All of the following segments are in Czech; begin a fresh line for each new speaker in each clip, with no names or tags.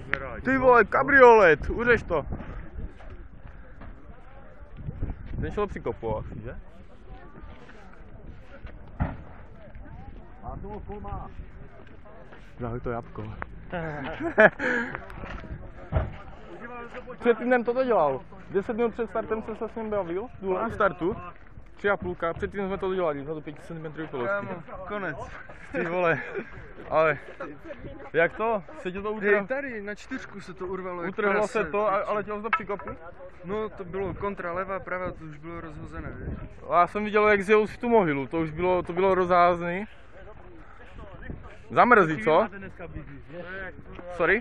Ty vole, kabriolet, uřeš to. Ten šel při kopu asi, že?
A to půl má.
Dali to jabko. Před týdnem toto dělal. 10 minut před startem jsem se s ním bavil, důle u startu. 3,5, před týdnem jsme to dělali, za to 5 cm položky.
Konec.
Ty vole, ale jak to? Se ti to utrhlo?
Hej, tady na 4 se to urvalo.
Utrhlo se to a letělo se to při kopu?
No to bylo kontra levá, pravá, to už bylo rozhozené, víš?
Já jsem viděl, jak zjel v tu mohylu, to bylo rozházný. Zamrzí, co? Sorry?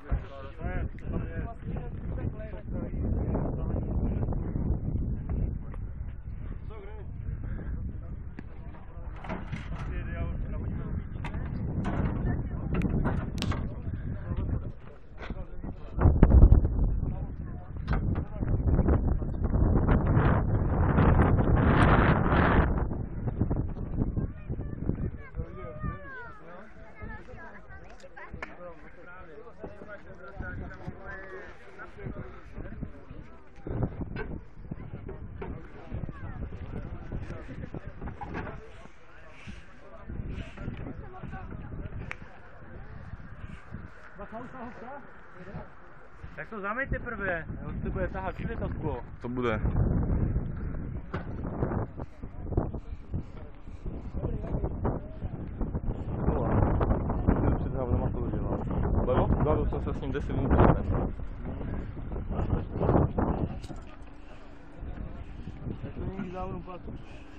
Tak to zameďte prvé, on se bude tahat všude to sklo.
To bude. Před hlavnama to dělal. Bavil jsem se s ním 10 minut předtím.
Tak to není závodnou placu.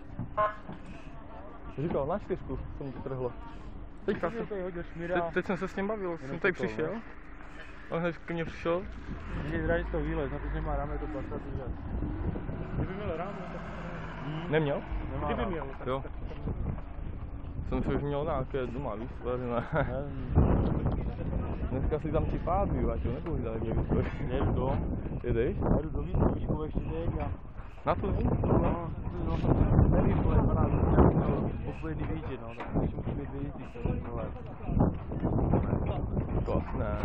Říkal, na 4 jsem to trhlo. Teďka jsem, teď jsem se s ním bavil, jsem tady přišel. On hned ke mně přišel.
Můžeš zradit to výlet, na to, že má ráme to pasat. Kdyby měl ráme, tak...
Neměl?
Kdyby měl, tak...
Jo. Jsem si už měl nějaké doma, víš, vařené. Dneska si tam připádlí, ať jo, nebudu dát někdy stojí.
Jedu dom.
Jedeš?
Jedu do výšku ještě teď a...
Na to víš?
No, nevím, ale vypadá to nějaký odpovědný výčet, no, tak když musí být vyjízdí, to je nové.
Klasné.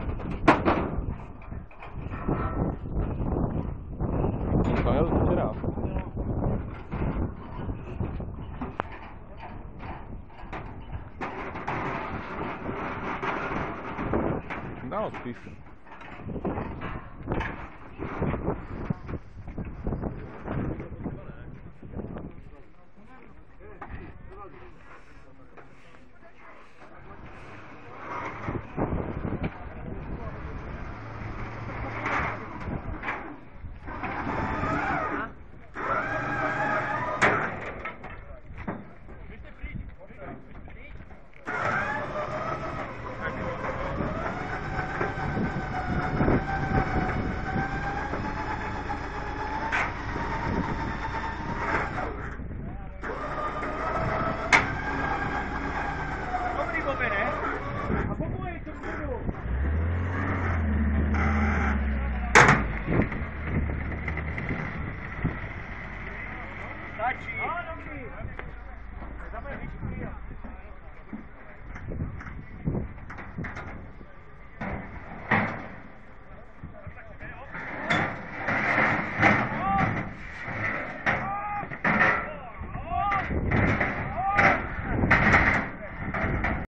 To jel včera. Dál spíš.